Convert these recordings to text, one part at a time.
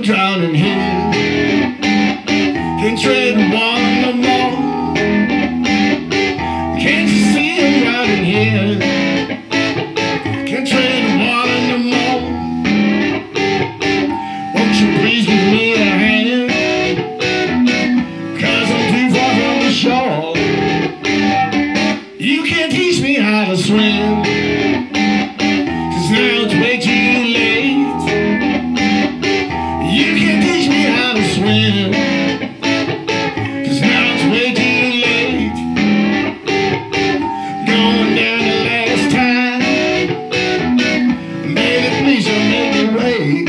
drowning here. Can't tread water no more. Can't you see I'm drowning here? Can't tread water no more. Won't you please give me a hand? 'Cause I'm too far from the shore. You can't teach me how to swim, 'cause now it's way too late. You can't teach me how to swim, 'cause now it's way too late. Going down the last time. Baby, please don't make me wait.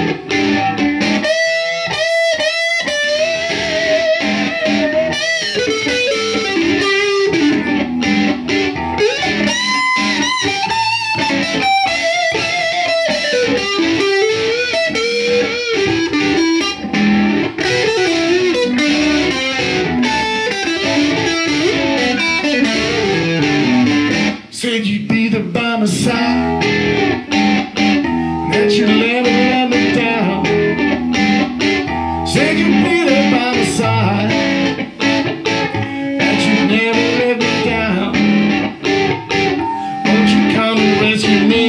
Said you'd be there by my side, that you'd never let me down. Said you'd be there by my side, that you'd never let me down. Won't you come and rescue me?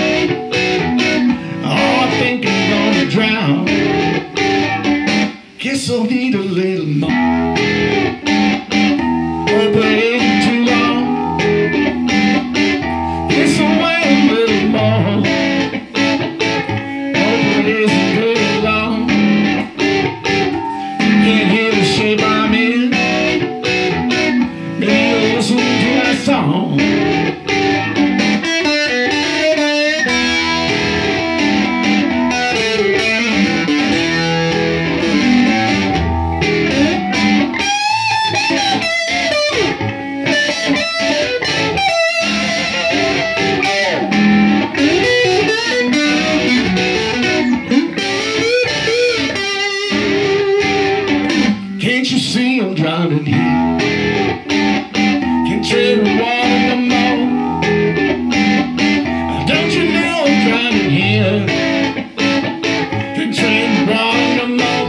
Oh, I think I'm gonna drown. Guess I'll need a little more. Oh, but it ain't too long. Guess I'll wait a little more. Oh, but it isn't very long. You can't hear the shape I'm in. Maybe you'll listen to my song. Can't you see I'm drowning here? Can't tread water no more. Don't you know I'm drowning here? Can't tread water no more.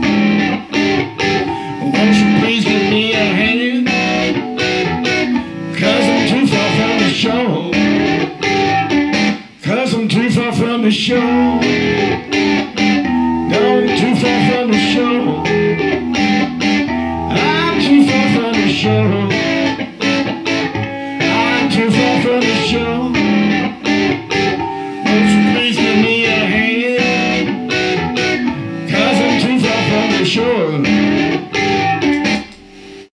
Won't you please give me a hand? 'Cause I'm too far from the shore. 'Cause I'm too far from the shore. No, I'm too far from the shore. I'm too far from the shore. Won't you please give me a hand? 'Cause I'm too far from the shore.